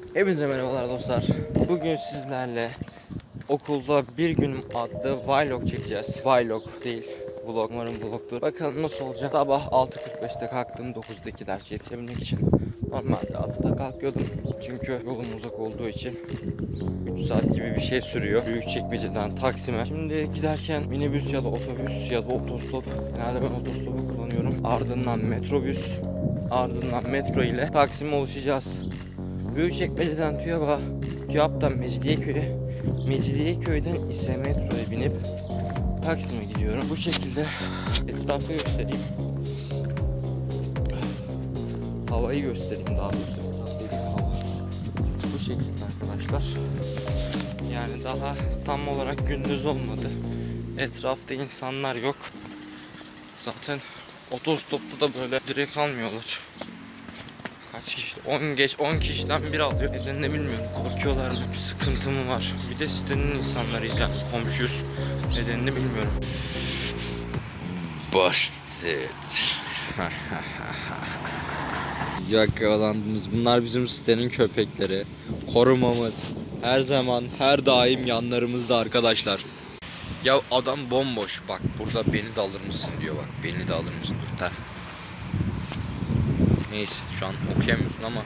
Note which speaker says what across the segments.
Speaker 1: Hepinize merhabalar dostlar. Bugün sizlerle okulda bir günüm adlı vlog çekeceğiz. Vlog değil, vlog. Umarım vlogdur. Bakalım nasıl olacak. Sabah 6:45'te kalktım 9'daki ders yetişebilmek için. Normalde 6'da kalkıyordum. Çünkü yolum uzak olduğu için 3 saat gibi bir şey sürüyor. Büyükçekmece'den Taksim'e. Şimdi giderken minibüs ya da otobüs ya da otostop. Genelde ben otostopu kullanıyorum. Ardından metrobüs. Ardından metro ile Taksim'e ulaşacağız. Büyükçekmece'den TÜYAP'a, TÜYAP'tan Mecidiyeköy'e, Mecidiyeköy'den ise metroya binip Taksim'e gidiyorum. Bu şekilde etrafı göstereyim. Havayı göstereyim daha doğrusu. Hava. Bu şekilde arkadaşlar. Yani daha tam olarak gündüz olmadı. Etrafta insanlar yok. Zaten otostopta da böyle direkt almıyorlar. Kaç kişi? 10 kişiden biri alıyor. Nedenini bilmiyorum. Korkuyorlar mı? Bir sıkıntı mı var? Bir de sitenin insanlarıyız yani. Komşuyuz. Nedenini bilmiyorum. Başladı. Yakalandınız. Bunlar bizim sitenin köpekleri. Korumamız. Her zaman, her daim yanlarımızda arkadaşlar. Ya adam bomboş. Bak burada beni de alır mısın diyor bak. Beni de alır mısın? Dur ters. Neyse şu an okuyamıyorsun ama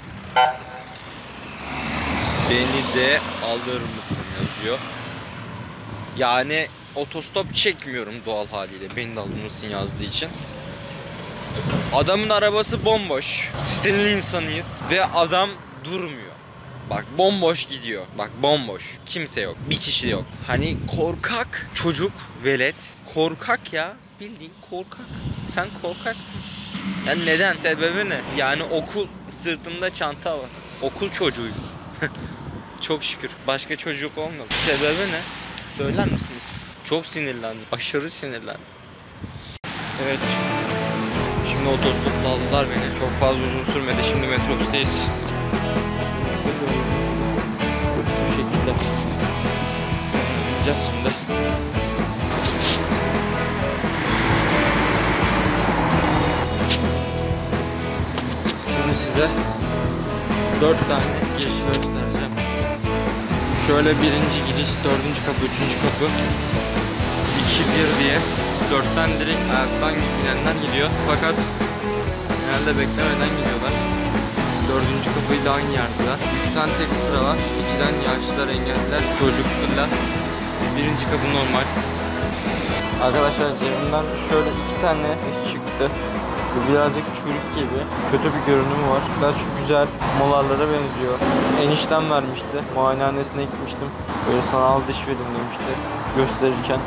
Speaker 1: beni de alır mısın yazıyor. Yani otostop çekmiyorum doğal haliyle beni de alır mısın yazdığı için. Adamın arabası bomboş. Sitenin insanıyız ve adam durmuyor. Bak bomboş gidiyor. Bak bomboş. Kimse yok. Bir kişi yok. Hani korkak çocuk velet. Korkak ya. Bildiğin korkak. Sen korkaksın. Ya neden? Sebebi ne? Yani okul sırtımda çanta var. Okul çocuğuyuz. Çok şükür. Başka çocuk olmadı. Sebebi ne? Söyler misiniz? Çok sinirlendim. Aşırı sinirlendim. Evet. Şimdi otostopta aldılar beni. Çok fazla uzun sürmedi. Şimdi metrobüsteyiz. Bu şekilde. Bineceğiz şimdi. Şimdi size 4 tane giriş göstereceğim. Şöyle birinci giriş, 4. kapı, 3. kapı, 2-1 diye 4'ten direkt ayaktan gidenler gidiyor. Fakat genelde beklemeden gidiyorlar. 4. kapıyı da aynı yerdeler. 3'ten tek sıra var. 2'den yaşlılar, engelliler, çocuklular. 1. kapı normal. Arkadaşlar cebimden şöyle 2 tane iş çıktı. Bu birazcık çürük gibi. Kötü bir görünümü var. Şu güzel molarlara benziyor. Eniştem vermişti. Muayenehanesine gitmiştim. Böyle sanal diş verin demişti. Gösterirken.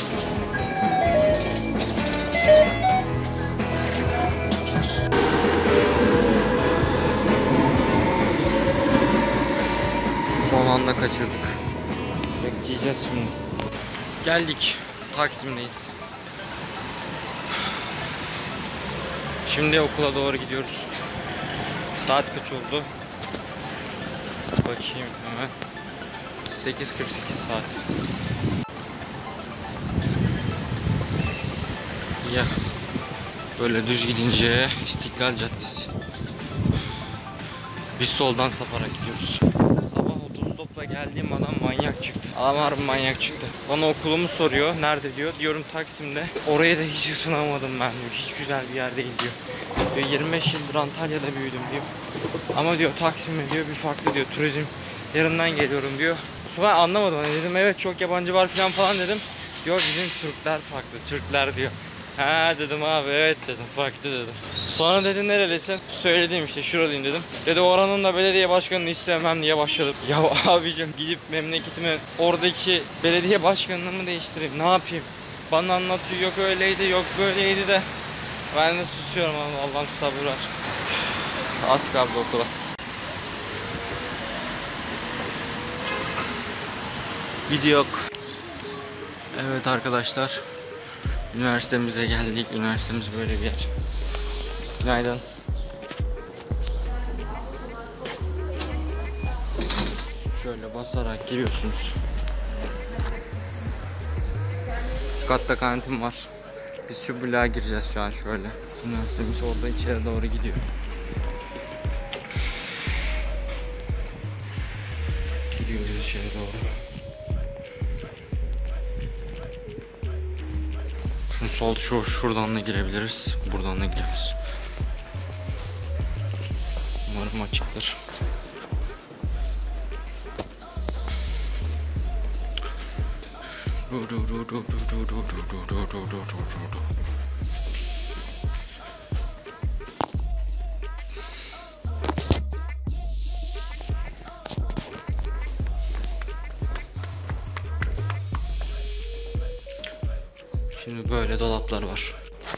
Speaker 1: Son anda kaçırdık. Bekleyeceğiz şimdi. Geldik. Taksim'deyiz. Şimdi okula doğru gidiyoruz. Saat kaç oldu? Bakayım hemen. 8:48 saat. Ya böyle düz gidince İstiklal Caddesi. Biz soldan saparak gidiyoruz. Sabah otostopla geldiğim adam manyak çıktı. Adam harbi manyak çıktı. Bana okulumu soruyor. Nerede diyor. Diyorum Taksim'de. Oraya da hiç ısınamadım ben diyor. Hiç güzel bir yer değil diyor. 25 yıldır Antalya'da büyüdüm diyor. Ama diyor Taksim'de diyor bir farklı diyor. Turizm yarından geliyorum diyor. Sonra ben anlamadım. Hani dedim evet çok yabancı var falan dedim. Diyor bizim Türkler farklı. Türkler diyor. Ha dedim abi evet dedim farklı dedim. Sonra dedi nerelisin? Söyledim işte şuralıyım dedim. Dedi oranın da belediye başkanını istemem diye başladım. Ya abicim gidip memleketimi oradaki belediye başkanını mı değiştireyim ne yapayım? Bana anlatıyor yok öyleydi yok böyleydi de. Ben de susuyorum Allah'ım sabır ver. Az kaldı okula. Gidiyor. Evet arkadaşlar. Üniversitemize geldik. Üniversitemiz böyle bir yer. Günaydın. Şöyle basarak giriyorsunuz. Üst katta kantin var. Biz şu bloğa gireceğiz şu an şöyle. Üniversitemiz orada içeri doğru gidiyor. içeri doğru. Sol şuradan da girebiliriz. Buradan da girebiliriz. Umarım açıktır. Şimdi böyle dolaplar var.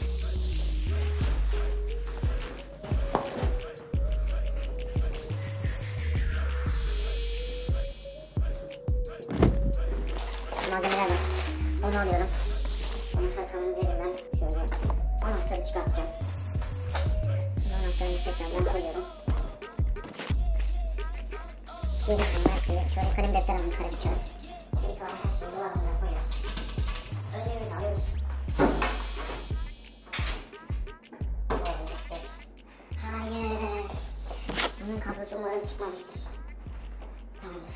Speaker 2: Malzemeler var. Onu alıyorum. Anahtar kalınca elimden şöyle anahtarı çıkartacağım. Anahtarını tekrardan koyuyorum. Şöyle kalem defter alayım, kalem kağıt. Bir kalan her şeyi dolabına koyuyoruz. Önce ürünü alıyoruz. Hayır. Bunun kablosu umarım çıkmamıştır. Tamamdır.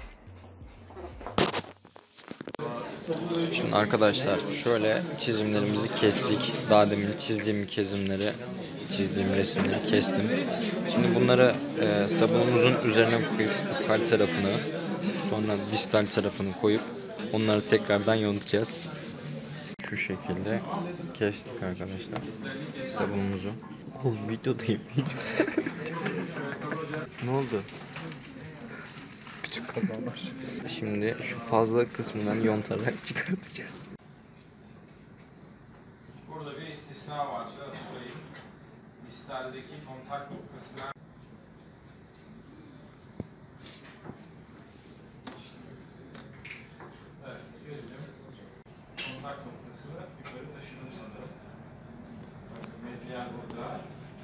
Speaker 2: Alırsın.
Speaker 1: Şimdi arkadaşlar şöyle çizimlerimizi kestik. Daha demin çizdiğim resimleri kestim. Şimdi bunları sabunumuzun üzerine koyup ukal tarafını, sonra distal tarafını koyup onları tekrardan yontacağız. Şu şekilde kestik arkadaşlar sabunumuzu. Oğlum videodayım. Ne oldu? Küçük kazalar. Şimdi şu fazla kısmından yontarak çıkartacağız.
Speaker 3: Burada bir istisna var. Şöyle söyleyeyim. Distaldeki kontak noktasına evet, gözüm kontak noktasını yukarı taşıdım sanırım. Bakın meziyel burada.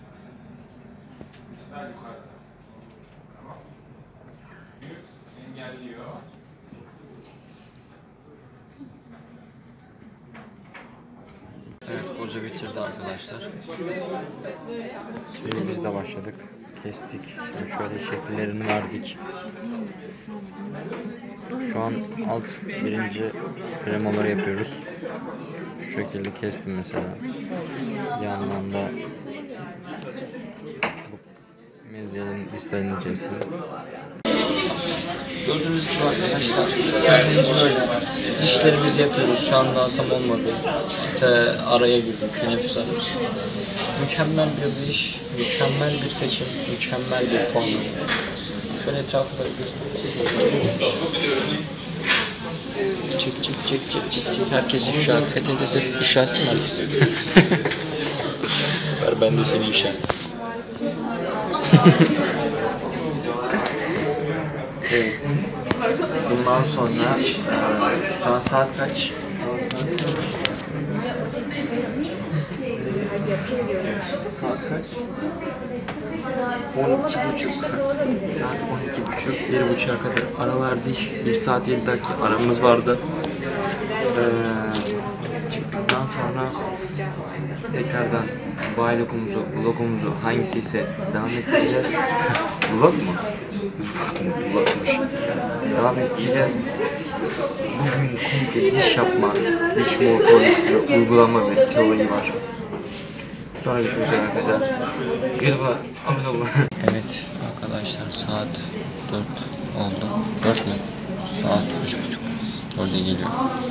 Speaker 3: Distal yukarıda. Tamam. Yük engelliyor.
Speaker 1: Evet, koca bitirdi arkadaşlar. Şimdi biz de başladık. Kestik. Şimdi şöyle şekillerini verdik. Şu an birinci kremaları yapıyoruz. Şu şekilde kestim mesela. Yandan da bu meziyelin distalini kestim. Gördüğünüz gibi arkadaşlar sahnemiz böyle. Dişlerimizi yapıyoruz. Şu anda tam olmadı. İşte araya girdim. Teneffüs arası. Mükemmel bir diş, mükemmel bir seçim, mükemmel bir form. Şöyle etrafı da göstereyim. Çek. Herkes ifşa et. İfşa ettim herkes. Ver ben de seni ifşa et. Evet. Bundan sonra şu an saat kaç? Saat kaç? 12.30. Saat 12.30. 1.30'a kadar ara verdik. 1 saat 7 dakika aramız vardı. Çıktıktan sonra tekrardan vlogumuzu hangisi ise devam ettireceğiz. Vlog mu? Vlogmuş. Devam ettireceğiz. Bugün komple diş yapma, diş morfolojisi ve uygulama ve teori var. Sonra görüşmek üzere arkadaşlar. YouTube'a abone olun. Evet arkadaşlar saat 4 oldu. 4 mü? Saat 3.30. 4'e geliyor.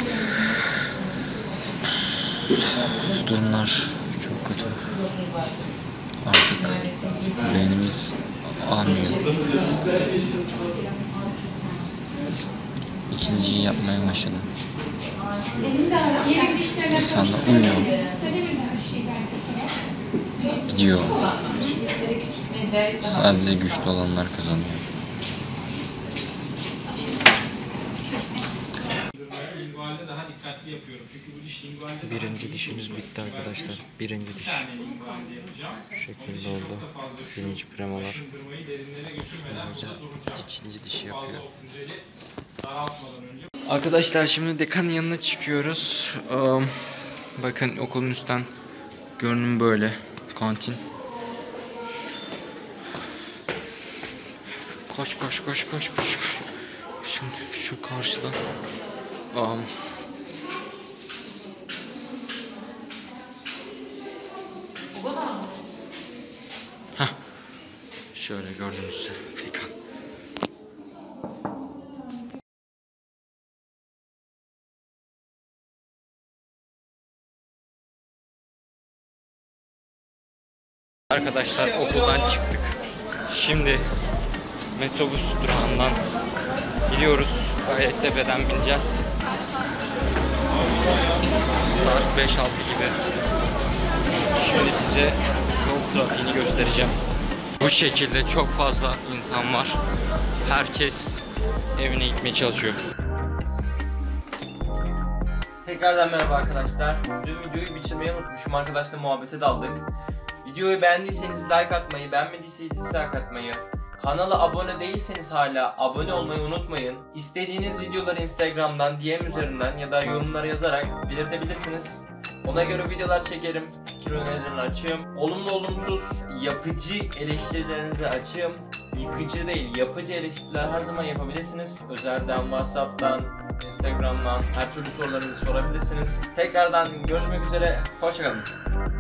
Speaker 1: Durumlar çok kötü. Artık beynimiz almıyor. İkinciyi yapmaya başladım. İnsan da uyuyor. Gidiyor. Sadece güçlü olanlar kazanıyor.
Speaker 3: lingualde daha dikkatli yapıyorum. Çünkü bu diş lingualde
Speaker 1: Birinci dişimiz bitti arkadaşlar. Birinci diş. Şu şekilde oldu. Birinci premalar. Hoca ikinci dişi yapıyor. Arkadaşlar şimdi dekanın yanına çıkıyoruz. Bakın okulun üstten görünüm böyle. Kantin. Koş. Şimdi şu karşıdan şöyle gördüğünüz üzere Pekan. Arkadaşlar okuldan çıktık. Şimdi metrobüs durağından gidiyoruz. Gayrettepe'den bineceğiz. Saat 5-6 gibi. Şimdi size yol trafiğini göstereceğim. Bu şekilde çok fazla insan var. Herkes evine gitmeye çalışıyor.
Speaker 4: Tekrardan merhaba arkadaşlar. Dün videoyu bitirmeyi unutmuşum. Arkadaşla muhabbete daldık. Videoyu beğendiyseniz like atmayı, beğenmediyseniz dislike atmayı, kanala abone değilseniz hala abone olmayı unutmayın. İstediğiniz videoları Instagram'dan, DM üzerinden ya da yorumlara yazarak belirtebilirsiniz. Ona göre videolar çekerim. Fikir önerilerini açığım. Olumlu olumsuz yapıcı eleştirilerinizi açığım. Yıkıcı değil, yapıcı eleştiriler her zaman yapabilirsiniz. Özelden, WhatsApp'tan, Instagram'dan her türlü sorularınızı sorabilirsiniz. Tekrardan görüşmek üzere. Hoşçakalın.